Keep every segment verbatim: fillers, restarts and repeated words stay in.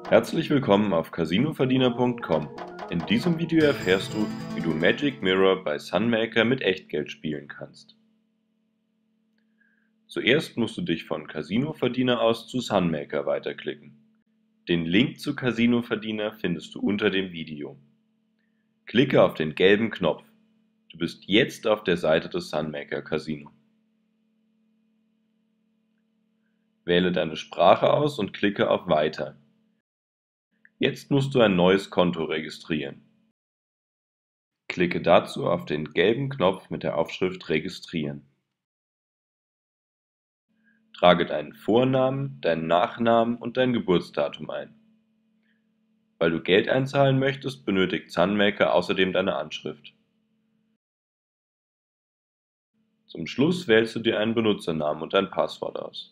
Herzlich willkommen auf Casinoverdiener punkt com. In diesem Video erfährst du, wie du Magic Mirror bei Sunmaker mit Echtgeld spielen kannst. Zuerst musst du dich von Casinoverdiener aus zu Sunmaker weiterklicken. Den Link zu Casinoverdiener findest du unter dem Video. Klicke auf den gelben Knopf. Du bist jetzt auf der Seite des Sunmaker Casino. Wähle deine Sprache aus und klicke auf Weiter. Jetzt musst du ein neues Konto registrieren. Klicke dazu auf den gelben Knopf mit der Aufschrift Registrieren. Trage deinen Vornamen, deinen Nachnamen und dein Geburtsdatum ein. Weil du Geld einzahlen möchtest, benötigt Sunmaker außerdem deine Anschrift. Zum Schluss wählst du dir einen Benutzernamen und ein Passwort aus.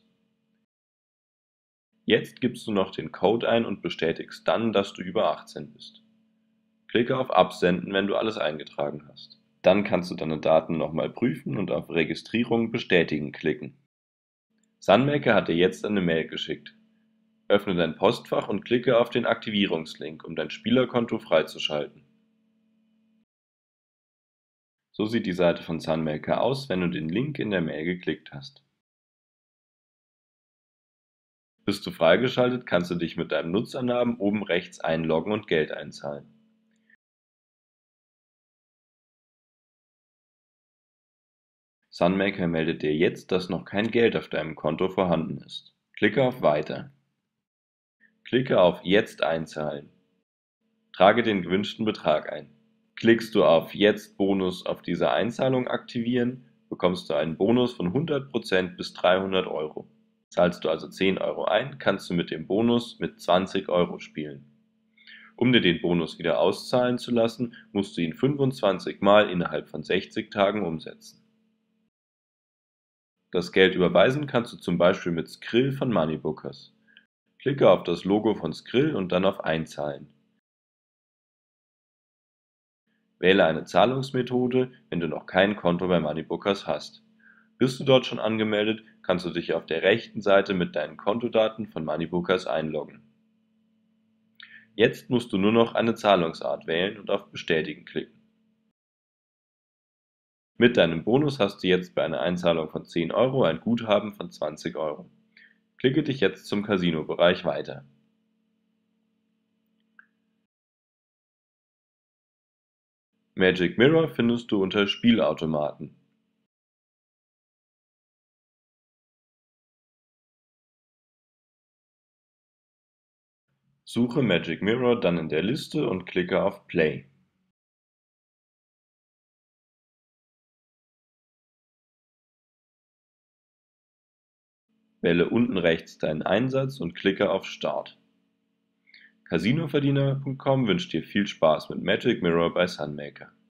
Jetzt gibst du noch den Code ein und bestätigst dann, dass du über achtzehn bist. Klicke auf Absenden, wenn du alles eingetragen hast. Dann kannst du deine Daten nochmal prüfen und auf Registrierung bestätigen klicken. Sunmaker hat dir jetzt eine Mail geschickt. Öffne dein Postfach und klicke auf den Aktivierungslink, um dein Spielerkonto freizuschalten. So sieht die Seite von Sunmaker aus, wenn du den Link in der Mail geklickt hast. Bist du freigeschaltet, kannst du dich mit deinem Nutzernamen oben rechts einloggen und Geld einzahlen. Sunmaker meldet dir jetzt, dass noch kein Geld auf deinem Konto vorhanden ist. Klicke auf Weiter. Klicke auf Jetzt einzahlen. Trage den gewünschten Betrag ein. Klickst du auf Jetzt Bonus auf diese Einzahlung aktivieren, bekommst du einen Bonus von hundert Prozent bis dreihundert Euro. Zahlst du also zehn Euro ein, kannst du mit dem Bonus mit zwanzig Euro spielen. Um dir den Bonus wieder auszahlen zu lassen, musst du ihn fünfundzwanzig Mal innerhalb von sechzig Tagen umsetzen. Das Geld überweisen kannst du zum Beispiel mit Skrill von Moneybookers. Klicke auf das Logo von Skrill und dann auf Einzahlen. Wähle eine Zahlungsmethode, wenn du noch kein Konto bei Moneybookers hast. Bist du dort schon angemeldet, kannst du dich auf der rechten Seite mit deinen Kontodaten von Moneybookers einloggen. Jetzt musst du nur noch eine Zahlungsart wählen und auf Bestätigen klicken. Mit deinem Bonus hast du jetzt bei einer Einzahlung von zehn Euro ein Guthaben von zwanzig Euro. Klicke dich jetzt zum Casino-Bereich weiter. Magic Mirror findest du unter Spielautomaten. Suche Magic Mirror dann in der Liste und klicke auf Play. Wähle unten rechts deinen Einsatz und klicke auf Start. Casinoverdiener punkt com wünscht dir viel Spaß mit Magic Mirror bei Sunmaker.